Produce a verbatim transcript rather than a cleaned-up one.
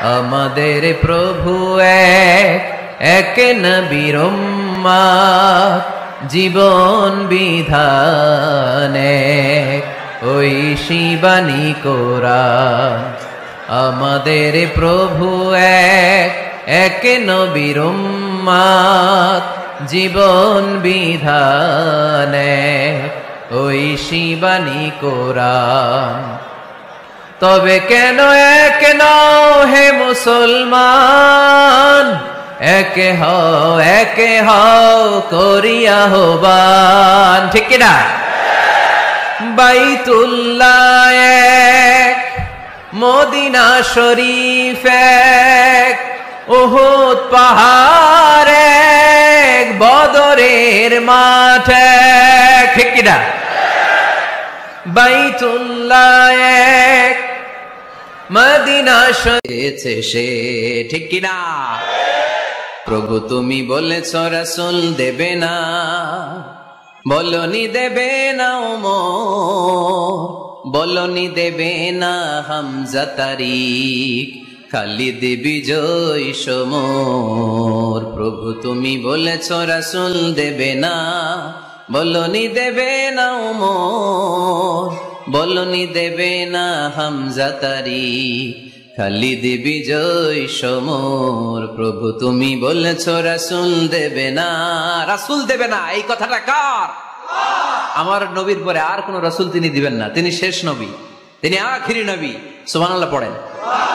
আমাদের প্রভু এক, এক নবীর উম্মত, জীবন বিধান এক, ওই শিবানী কোরআন। আমাদের প্রভু এক, এক নবীর উম্মত, জীবন বিধান এক, ওই শিবানী কোরআন। তবে কেন এক নও হে মুসলমান, এক হও এক হও করিয়া আহ্বান, ঠিক কিনা? বাইতুল্লাহ এক, মদিনা শরীফ এক, উহুদ পাহাড় এক, বদরের মাঠ এক, ঠিক কিনা? বাইতুল্লাহ এক, মদিনা শরীফ সে, ঠিক কিনা? প্রভু তুমি বলেছ রাসূল দেবে না, বলনি দেবে না ওমর, বলনি দেবে না হামজা তারিক, খালিদ বিজয় সমর। প্রভু তুমি বলেছ রাসূল দেবে না, বলনি দেবে না ওমর, বলনি দেবে না হামজা তারিক, খালিদ বিজয় সমর। প্রভু তুমি বলেছ রাসূল দেবে না, রাসূল দেবে না, এই কথাটা কার? আমার নবীর পরে আর কোন রাসূল তিনি দিবেন না, তিনি শেষ নবী, তিনি আখিরি নবী। সুবহানাল্লাহ পড়েন।